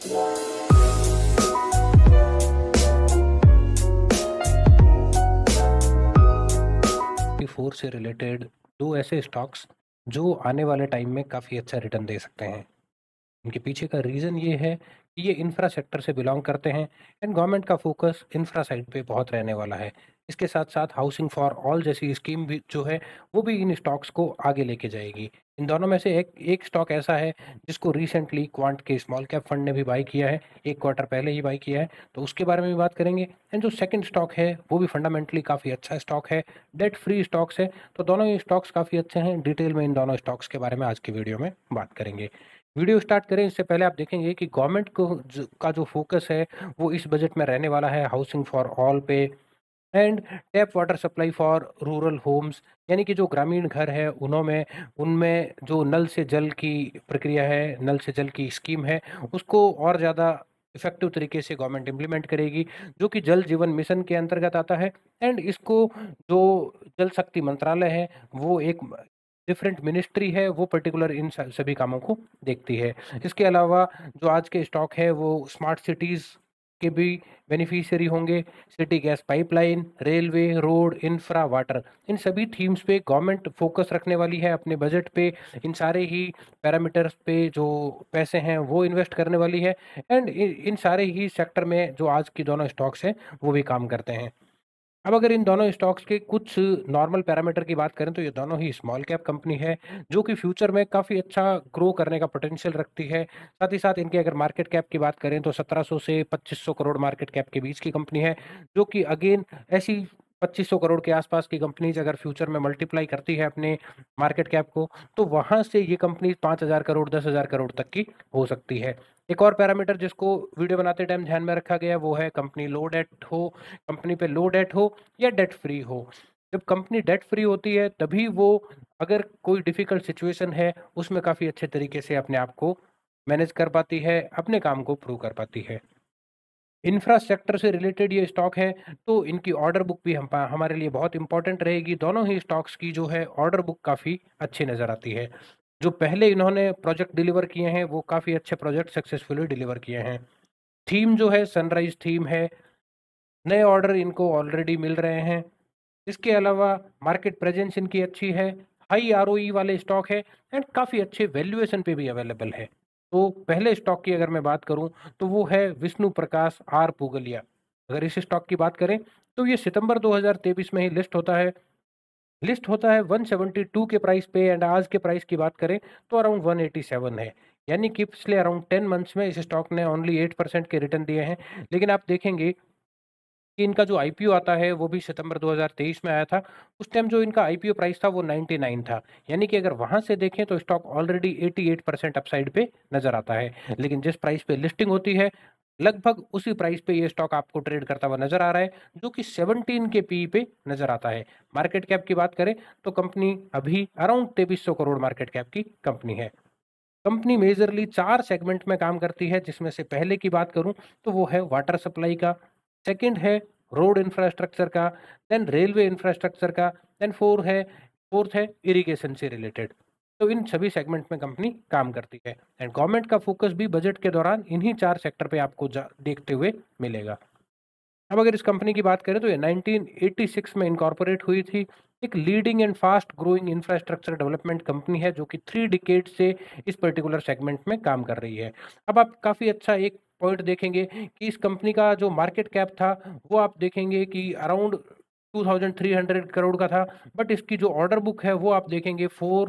Four से related दो ऐसे स्टॉक्स जो आने वाले टाइम में काफ़ी अच्छा रिटर्न दे सकते हैं। इनके पीछे का रीज़न ये है कि ये इंफ्रा सेक्टर से बिलोंग करते हैं एंड गवर्नमेंट का फोकस इंफ्रा साइड पे बहुत रहने वाला है। इसके साथ-साथ हाउसिंग फॉर ऑल जैसी स्कीम भी जो है, वो भी इन स्टॉक्स को आगे लेके जाएगी। इन दोनों में से एक एक स्टॉक ऐसा है जिसको रिसेंटली क्वांट के स्मॉल कैप फंड ने भी बाय किया है, 1 क्वार्टर पहले ही बाय किया है, तो उसके बारे में भी बात करेंगे। एंड जो सेकंड स्टॉक है, वो भी फंडामेंटली काफ़ी अच्छा स्टॉक है, डेट फ्री स्टॉक्स है, तो दोनों ही स्टॉक्स काफ़ी अच्छे हैं। डिटेल में इन दोनों स्टॉक्स के बारे में आज की वीडियो में बात करेंगे। वीडियो स्टार्ट करें इससे पहले आप देखेंगे कि गवर्नमेंट को का जो फोकस है वो इस बजट में रहने वाला है हाउसिंग फॉर ऑल पे and tap water supply for rural homes, यानी कि जो ग्रामीण घर है उनमें उनमें जो नल से जल की प्रक्रिया है, नल से जल की स्कीम है, उसको और ज़्यादा इफेक्टिव तरीके से गवर्नमेंट इम्प्लीमेंट करेगी, जो कि जल जीवन मिशन के अंतर्गत आता है। एंड इसको जो जल शक्ति मंत्रालय है, वो एक डिफरेंट मिनिस्ट्री है, वो पर्टिकुलर इन सभी कामों को देखती है। इसके अलावा जो आज के स्टॉक है वो स्मार्ट सिटीज़ के भी बेनिफिशियरी होंगे। City gas pipeline, railway, road, infra, water, इन सभी थीम्स पे गवर्नमेंट फोकस रखने वाली है अपने बजट पे। इन सारे ही पैरामीटर्स पे जो पैसे हैं वो इन्वेस्ट करने वाली है एंड इन सारे ही सेक्टर में जो आज की दोनों स्टॉक्स हैं वो भी काम करते हैं। अब अगर इन दोनों स्टॉक्स के कुछ नॉर्मल पैरामीटर की बात करें तो ये दोनों ही स्मॉल कैप कंपनी है, जो कि फ्यूचर में काफ़ी अच्छा ग्रो करने का पोटेंशियल रखती है। साथ ही साथ इनके अगर मार्केट कैप की बात करें तो 1700 से 2500 करोड़ मार्केट कैप के बीच की कंपनी है, जो कि अगेन ऐसी 2500 करोड़ के आसपास की कंपनीज अगर फ्यूचर में मल्टीप्लाई करती है अपने मार्केट कैप को, तो वहाँ से ये कंपनी 5000 करोड़ 10,000 करोड़ तक की हो सकती है। एक और पैरामीटर जिसको वीडियो बनाते टाइम ध्यान में रखा गया वो है कंपनी लो डेट हो, कंपनी पे लो डेट हो या डेट फ्री हो। जब कंपनी डेट फ्री होती है तभी वो, अगर कोई डिफिकल्ट सिचुएशन है उसमें काफ़ी अच्छे तरीके से अपने आप को मैनेज कर पाती है, अपने काम को प्रूव कर पाती है। इंफ्रास्ट्रक्चर से रिलेटेड ये स्टॉक है, तो इनकी ऑर्डर बुक भी हम हमारे लिए बहुत इंपॉर्टेंट रहेगी। दोनों ही स्टॉक्स की जो है ऑर्डर बुक काफ़ी अच्छी नज़र आती है। जो पहले इन्होंने प्रोजेक्ट डिलीवर किए हैं वो काफ़ी अच्छे प्रोजेक्ट सक्सेसफुली डिलीवर किए हैं। थीम जो है सनराइज थीम है, नए ऑर्डर इनको ऑलरेडी मिल रहे हैं। इसके अलावा मार्केट प्रेजेंस इनकी अच्छी है, हाई आरओई वाले स्टॉक है एंड काफ़ी अच्छे वैल्यूएशन पे भी अवेलेबल है। तो पहले स्टॉक की अगर मैं बात करूं तो वो है विष्णु प्रकाश आर पुगलिया। अगर इस स्टॉक की बात करें तो ये सितंबर 2023 में ही लिस्ट होता है 172 के प्राइस पे एंड आज के प्राइस की बात करें तो अराउंड 187 है। यानी कि पिछले अराउंड 10 मंथ्स में इस स्टॉक ने ओनली 8% के रिटर्न दिए हैं। लेकिन आप देखेंगे कि इनका जो आईपीओ आता है वो भी सितंबर 2023 में आया था। उस टाइम जो इनका आईपीओ प्राइस था वो 99 था। यानी कि अगर वहाँ से देखें तो स्टॉक ऑलरेडी 88% अपसाइड पे नज़र आता है। लेकिन जिस प्राइस पे लिस्टिंग होती है, लगभग उसी प्राइस पे ये स्टॉक आपको ट्रेड करता हुआ नज़र आ रहा है, जो कि 17 के पीई पे नज़र आता है। मार्केट कैप की बात करें तो कंपनी अभी अराउंड 2300 करोड़ मार्केट कैप की कंपनी है। कंपनी मेजरली 4 सेगमेंट में काम करती है, जिसमें से पहले की बात करूँ तो वो है वाटर सप्लाई का, सेकंड है रोड इंफ्रास्ट्रक्चर का, देन रेलवे इंफ्रास्ट्रक्चर का, देन फोर्थ है इरिगेशन से रिलेटेड। तो इन सभी सेगमेंट में कंपनी काम करती है एंड गवर्नमेंट का फोकस भी बजट के दौरान इन्हीं 4 सेक्टर पे आपको देखते हुए मिलेगा। अब अगर इस कंपनी की बात करें तो ये 1986 में इनकॉर्पोरेट हुई थी। एक leading and fast growing infrastructure development company है, जो कि 3 डिकेड से इस पर्टिकुलर सेगमेंट में काम कर रही है। अब आप काफ़ी अच्छा एक पॉइंट देखेंगे कि इस कंपनी का जो मार्केट कैप था वो आप देखेंगे कि अराउंड 2300 करोड़ का था, बट इसकी जो ऑर्डर बुक है वो आप देखेंगे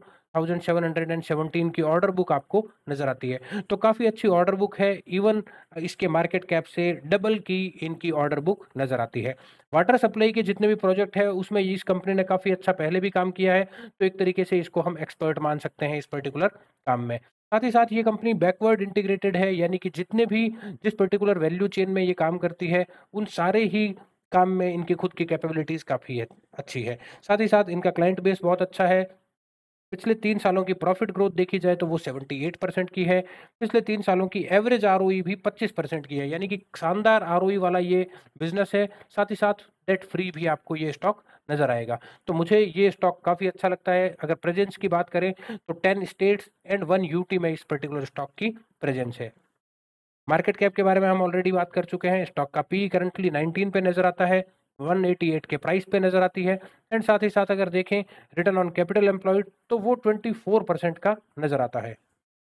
4717 की ऑर्डर बुक आपको नजर आती है। तो काफ़ी अच्छी ऑर्डर बुक है, इवन इसके मार्केट कैप से डबल की इनकी ऑर्डर बुक नजर आती है। वाटर सप्लाई के जितने भी प्रोजेक्ट है उसमें इस कंपनी ने काफ़ी अच्छा पहले भी काम किया है, तो एक तरीके से इसको हम एक्सपर्ट मान सकते हैं इस पर्टिकुलर काम में। साथ ही साथ ये कंपनी बैकवर्ड इंटीग्रेटेड है, यानी कि जितने भी जिस पर्टिकुलर वैल्यू चेन में ये काम करती है उन सारे ही काम में इनकी खुद की कैपेबिलिटीज़ काफ़ी है अच्छी है। साथ ही साथ इनका क्लाइंट बेस बहुत अच्छा है। पिछले 3 सालों की प्रॉफिट ग्रोथ देखी जाए तो वो 78% की है। पिछले 3 सालों की एवरेज आरओई भी 25% की है, यानी कि शानदार आरओई वाला ये बिज़नेस है। साथ ही साथ डेट फ्री भी आपको ये स्टॉक नज़र आएगा। तो मुझे ये स्टॉक काफ़ी अच्छा लगता है। अगर प्रेज़ेंस की बात करें तो 10 स्टेट्स एंड 1 यूटी में इस पर्टिकुलर स्टॉक की प्रेज़ेंस है। मार्केट कैप के बारे में हम ऑलरेडी बात कर चुके हैं। स्टॉक का पी करंटली 19 पे नजर आता है, 188 के प्राइस पे नजर आती है। एंड साथ ही साथ अगर देखें रिटर्न ऑन कैपिटल एम्प्लॉयड तो वो 24% का नजर आता है।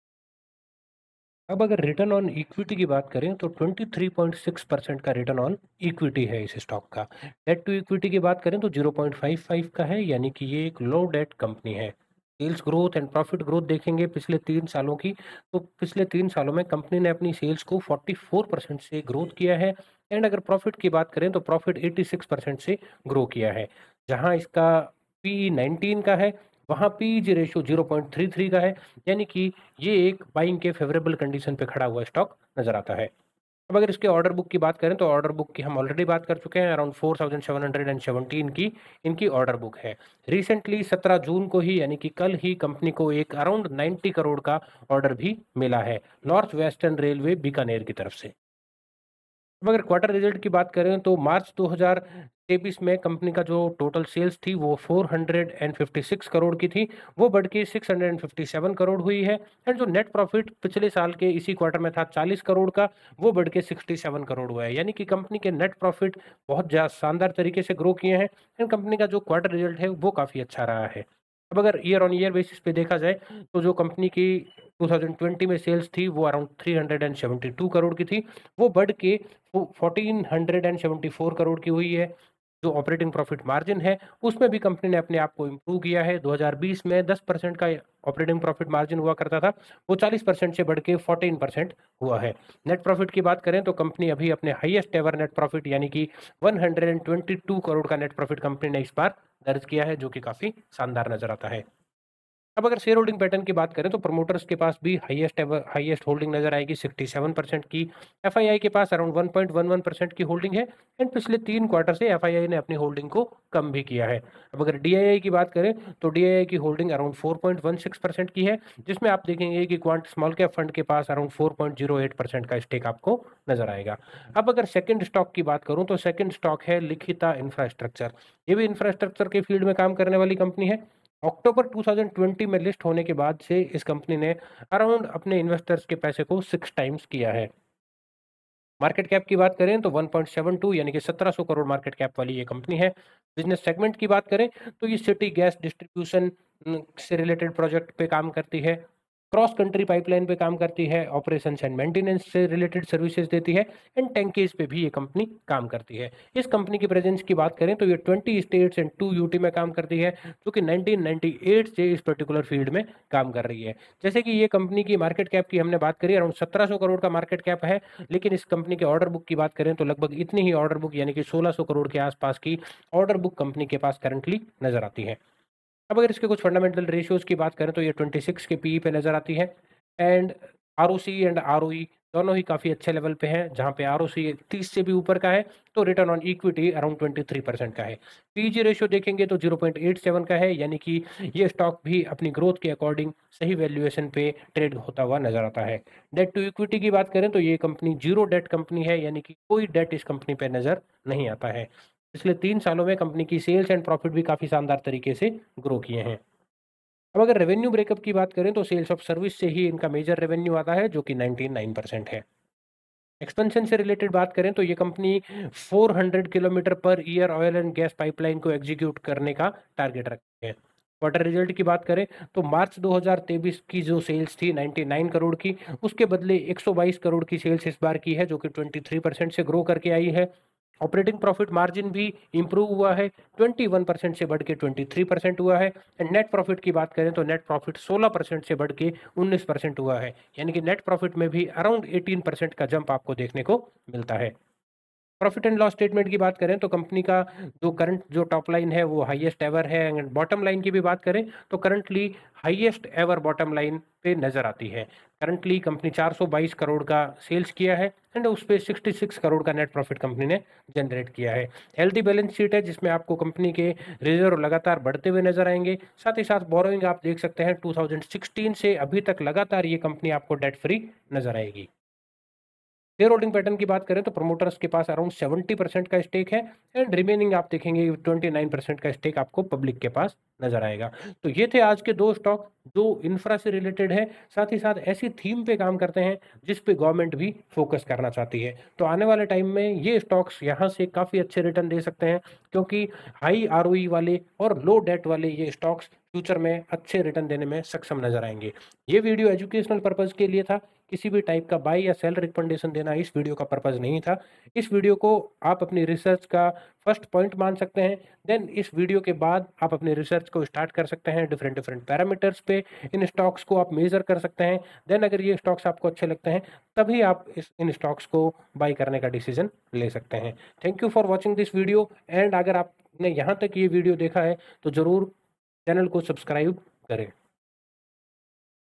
अब अगर रिटर्न ऑन इक्विटी की बात करें तो 23.6% का रिटर्न ऑन इक्विटी है इस स्टॉक का। डेट टू इक्विटी की बात करें तो 0.55 का है, यानी कि ये एक लो डेट कंपनी है। Sales growth and profit growth देखेंगे पिछले 3 सालों की, तो पिछले 3 सालों में कंपनी ने अपनी सेल्स को 44% से ग्रोथ किया है। एंड अगर प्रॉफिट की बात करें तो प्रॉफिट 86% से ग्रो किया है। जहां इसका पी 19 का है, वहाँ पीई रेशियो 0.33 का है, यानी कि ये एक बाइंग के फेवरेबल कंडीशन पे खड़ा हुआ स्टॉक नजर आता है। अब अगर इसके ऑर्डर बुक की बात करें तो ऑर्डर बुक की हम ऑलरेडी बात कर चुके हैं, अराउंड 4717 की इनकी ऑर्डर बुक है। रिसेंटली 17 जून को ही, यानी कि कल ही, कंपनी को एक अराउंड 90 करोड़ का ऑर्डर भी मिला है नॉर्थ वेस्टर्न रेलवे बीकानेर की तरफ से। अब अगर क्वार्टर रिजल्ट की बात करें तो मार्च 2023 में कंपनी का जो टोटल सेल्स थी वो 456 करोड़ की थी, वो बढ़ के 657 करोड़ हुई है। एंड जो नेट प्रॉफिट पिछले साल के इसी क्वार्टर में था 40 करोड़ का, वो बढ़ के 67 करोड़ हुआ है, यानी कि कंपनी के नेट प्रॉफिट बहुत ज़्यादा शानदार तरीके से ग्रो किए हैं। एंड कंपनी का जो क्वार्टर रिजल्ट है वो काफ़ी अच्छा रहा है। अब अगर ईयर ऑन ईयर बेसिस पे देखा जाए तो जो कंपनी की 2020 में सेल्स थी वो अराउंड 372 करोड़ की थी, वो बढ़ के 1474 करोड़ की हुई है। जो ऑपरेटिंग प्रॉफिट मार्जिन है उसमें भी कंपनी ने अपने आप को इम्प्रूव किया है। 2020 में 10% का ऑपरेटिंग प्रॉफिट मार्जिन हुआ करता था, वो 40% से बढ़ के 14% हुआ है। नेट प्रॉफिट की बात करें तो कंपनी अभी अपने हाईएस्ट एवर नेट प्रॉफिट, यानी कि 122 करोड़ का नेट प्रॉफिट कंपनी ने इस बार दर्ज किया है, जो कि काफी शानदार नजर आता है। अब अगर शेयर होल्डिंग पैटर्न की बात करें तो प्रमोटर्स के पास भी हाईएस्ट होल्डिंग नजर आएगी 67% की। एफआईआई के पास अराउंड 1.11% की होल्डिंग है। एंड पिछले 3 क्वार्टर से एफआईआई ने अपनी होल्डिंग को कम भी किया है। अब अगर डीआईआई की बात करें तो डीआईआई की होल्डिंग अराउंड 4.16% की है, जिसमें आप देखेंगे कि क्वांट स्मॉल कैप फंड के पास अराउंड 4.08% का स्टेक आपको नजर आएगा। अब अगर सेकंड स्टॉक की बात करूं तो सेकंड स्टॉक है लिखिता इंफ्रास्ट्रक्चर। ये भी इंफ्रास्ट्रक्चर के फील्ड में काम करने वाली कंपनी है। अक्टूबर 2020 में लिस्ट होने के बाद से इस कंपनी ने अराउंड अपने इन्वेस्टर्स के पैसे को 6 टाइम्स किया है। मार्केट कैप की बात करें तो 1.72 यानी कि 1700 करोड़ मार्केट कैप वाली ये कंपनी है। बिजनेस सेगमेंट की बात करें तो ये सिटी गैस डिस्ट्रीब्यूशन से रिलेटेड प्रोजेक्ट पे काम करती है, क्रॉस कंट्री पाइपलाइन पे काम करती है, ऑपरेशंस एंड मेंटेनेंस से रिलेटेड सर्विसेज देती है। एंड टैंकेज पे भी ये कंपनी काम करती है। इस कंपनी की प्रेजेंस की बात करें तो ये 20 स्टेट्स एंड 2 यूटी में काम करती है, जो कि 1998 से इस पर्टिकुलर फील्ड में काम कर रही है। जैसे कि ये कंपनी की मार्केट कैप की हमने बात करी, अराउंड 1700 करोड़ का मार्केट कैप है, लेकिन इस कंपनी के ऑर्डर बुक की बात करें तो लगभग इतनी ही ऑर्डर बुक, यानी कि 1600 करोड़ के आसपास की ऑर्डर बुक कंपनी के पास करंटली नजर आती है। अब अगर इसके कुछ फंडामेंटल रेशियोज की बात करें तो ये 26 के पीई पे नजर आती है। एंड आरओसी एंड आरओई दोनों ही काफ़ी अच्छे लेवल पे हैं, जहां पे आरओसी 30 से भी ऊपर का है, तो रिटर्न ऑन इक्विटी अराउंड 23% का है। पीजी रेशियो देखेंगे तो 0.87 का है, यानी कि ये स्टॉक भी अपनी ग्रोथ के अकॉर्डिंग सही वैल्यूएशन पे ट्रेड होता हुआ नजर आता है। डेट टू इक्विटी की बात करें तो ये कंपनी जीरो डेट कंपनी है, यानी कि कोई डेट इस कंपनी पे नजर नहीं आता है। पिछले 3 सालों में कंपनी की सेल्स एंड प्रॉफिट भी काफ़ी शानदार तरीके से ग्रो किए हैं। अब अगर रेवेन्यू ब्रेकअप की बात करें तो सेल्स ऑफ सर्विस से ही इनका मेजर रेवेन्यू आता है, जो कि 99% है। एक्सपेंशन से रिलेटेड बात करें तो ये company 400 kilometre per year oil and gas pipeline को एग्जीक्यूट करने का टारगेट रखते हैं। क्वार्टर रिजल्ट की बात करें तो मार्च 2023 की जो सेल्स थी 99 करोड़ की, उसके बदले 122 करोड़ की सेल्स इस बार की है, जो कि 23% से ग्रो करके आई है। ऑपरेटिंग प्रॉफिट मार्जिन भी इंप्रूव हुआ है, 21% से बढ़ के 23% हुआ है। एंड नेट प्रॉफिट की बात करें तो नेट प्रॉफिट 16% से बढ़ के 19% हुआ है, यानी कि नेट प्रॉफिट में भी अराउंड 18% का जंप आपको देखने को मिलता है। प्रॉफिट एंड लॉस स्टेटमेंट की बात करें तो कंपनी का जो करंट जो टॉप लाइन है वो हाईएस्ट एवर है। एंड बॉटम लाइन की भी बात करें तो currently highest ever bottom line पे नजर आती है। करंटली कंपनी 422 करोड़ का सेल्स किया है, एंड उस पे 66 करोड़ का नेट प्रॉफिट कंपनी ने जनरेट किया है। हेल्दी बैलेंस शीट है, जिसमें आपको कंपनी के रिजर्व लगातार बढ़ते हुए नजर आएंगे। साथ ही साथ बोरोइंग आप देख सकते हैं 2016 से अभी तक लगातार ये कंपनी आपको डेट फ्री नजर आएगी। शेयर होल्डिंग पैटर्न की बात करें तो प्रमोटर्स के पास अराउंड 70% का स्टेक है एंड रिमेनिंग आप देखेंगे 29% का स्टेक आपको पब्लिक के पास नजर आएगा। तो ये थे आज के दो स्टॉक जो इंफ्रा से रिलेटेड है, साथ ही साथ ऐसी थीम पे काम करते हैं जिस पे गवर्नमेंट भी फोकस करना चाहती है। तो आने वाले टाइम में ये स्टॉक्स यहाँ से काफ़ी अच्छे रिटर्न दे सकते हैं, क्योंकि हाई आरओई वाले और लो डेट वाले ये स्टॉक्स फ्यूचर में अच्छे रिटर्न देने में सक्षम नजर आएंगे। ये वीडियो एजुकेशनल पर्पज के लिए था, किसी भी टाइप का बाय या सेल रिकमेंडेशन देना इस वीडियो का पर्पज नहीं था। इस वीडियो को आप अपनी रिसर्च का फर्स्ट पॉइंट मान सकते हैं। देन इस वीडियो के बाद आप अपनी रिसर्च को स्टार्ट कर सकते हैं, डिफरेंट डिफरेंट पैरामीटर्स पे इन स्टॉक्स को आप मेजर कर सकते हैं। देन अगर ये स्टॉक्स आपको अच्छे लगते हैं तभी आप इन स्टॉक्स को बाय करने का डिसीजन ले सकते हैं। Thank you for watching this video and अगर आपने यहाँ तक ये वीडियो देखा है तो ज़रूर चैनल को सब्सक्राइब करें।